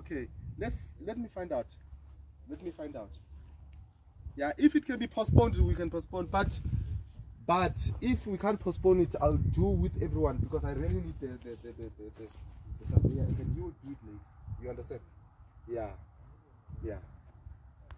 Okay, let me find out. Let me find out. Yeah, if it can be postponed, we can postpone. But if we can't postpone it, I'll do with everyone because I really need the surveyor, and then you will do it late. You understand? Yeah, yeah.